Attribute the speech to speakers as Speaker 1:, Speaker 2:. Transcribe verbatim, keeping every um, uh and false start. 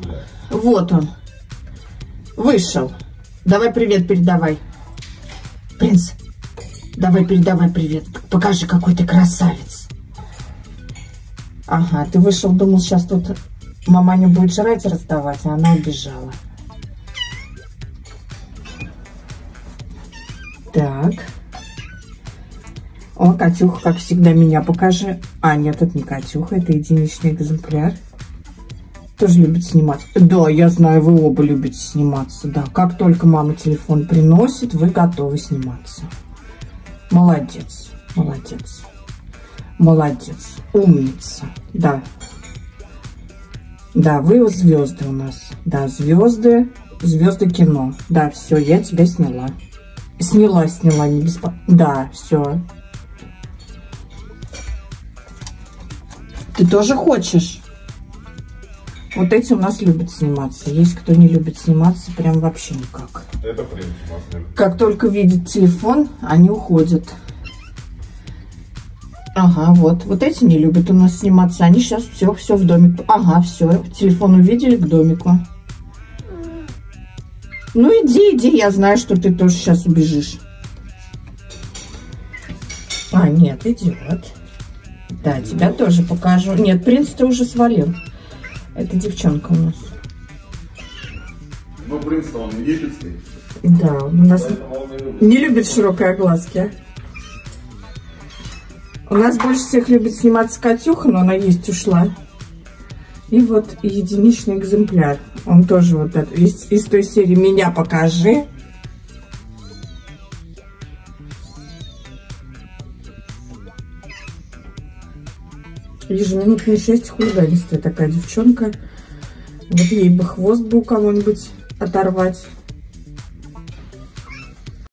Speaker 1: Вот он. Вышел. Давай привет передавай. Принц, давай передавай привет. Покажи, какой ты красавец. Ага, ты вышел, думал, сейчас тут маманю будет жрать раздавать, а она убежала. Так. О, Катюха, как всегда, меня покажи. А, нет, это не Катюха, это единичный экземпляр. Тоже любит снимать. Да, я знаю, вы оба любите сниматься. Да, как только мама телефон приносит, вы готовы сниматься. Молодец, молодец, молодец, умница. Да, да, вы звезды у нас. Да, звезды, звезды кино. Да, все, я тебя сняла. Сняла, сняла, не беспокойся. Да, все. Ты тоже хочешь? Вот эти у нас любят сниматься. Есть кто не любит сниматься, прям вообще никак.
Speaker 2: Это принц у нас любит.
Speaker 1: Как только видят телефон, они уходят. Ага, вот. Вот эти не любят у нас сниматься. Они сейчас все, все в домик. Ага, все. Телефон увидели, к домику. Ну иди, иди. Я знаю, что ты тоже сейчас убежишь. А, нет, идиот. Да, тебя тоже покажу. Нет, принц ты уже свалил. Это девчонка у нас.
Speaker 2: Ну, принц-то он египетский.
Speaker 1: Да, у нас не, не любит широкой огласки. У нас больше всех любит сниматься Катюха, но она есть ушла. И вот единичный экземпляр. Он тоже вот это, из, из той серии «Меня покажи». Ежеминутные шесть, хулиганистая такая девчонка. Вот ей бы хвост бы у кого-нибудь оторвать.